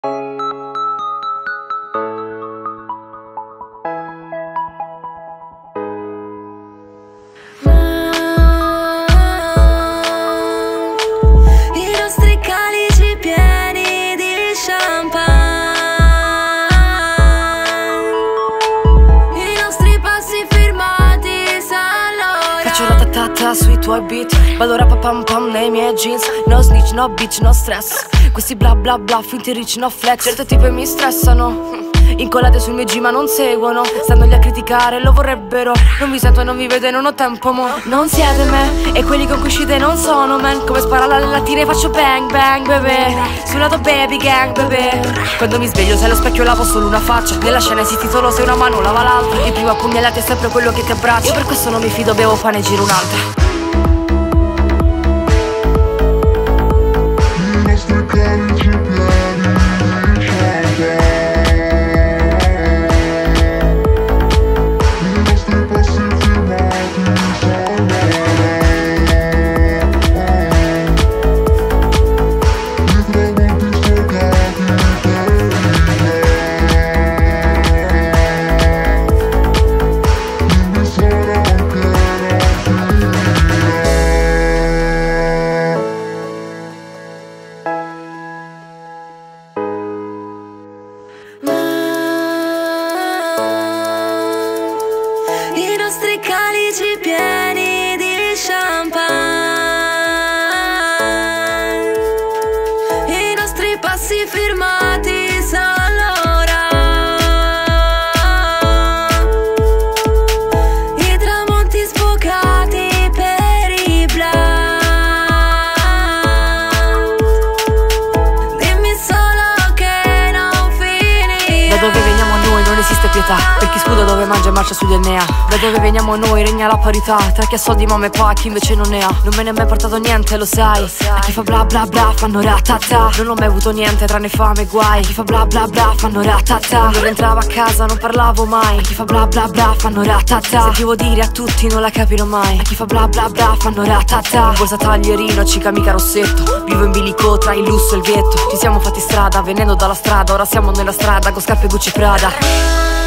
I nostri calici pieni di champagne, i nostri passi firmati all'ora. Faccio ratatata sui tuoi beat, ballo rapapam pam nei miei jeans. No snitch, no bitch, no stress. Questi bla bla bla, finti rich, no flex. Certe tipe mi stressano, incollate sul mio G ma non seguono. Stanno lì a criticare, lo vorrebbero. Non vi sento, non vi vedo e non ho tempo mo. Non siete me, e quelli con cui uscite non sono man. Come sparo alle lattine faccio bang bang bebè. Suonato baby gang bebè. Quando mi sveglio se allo specchio lavo solo una faccia. Nella scena esisti solo se una mano lava l'altra. Il primo a pugnalate è sempre quello che ti abbraccia. Io per questo non mi fido, bevo pane e giro un'altra. I nostri calici pieni di champagne, i nostri passi firmati all'ora, i tramonti sfocati per i blind. Dimmi solo che non finirà. Da dove veniamo noi non esiste pietà, per chi sputa dove mangia e marcia sugli DNA. Da dove veniamo noi regna la parità, tra chi ha soldi mamma e pa, chi invece non ne ha. Non me ne è mai portato niente, lo sai. A chi fa bla bla bla fanno ratata. Non ho mai avuto niente tranne fame e guai. A chi fa bla bla bla fanno ratata. Quando rientravo a casa non parlavo mai. A chi fa bla bla bla fanno ratata. Sentivo dire a tutti non la capirò mai. A chi fa bla bla bla fanno ratata. In borsa taglierino, cica mica rossetto. Vivo in bilico tra il lusso e il ghetto. Ci siamo fatti strada venendo dalla strada, ora siamo nella strada con scarpe Gucci Prada.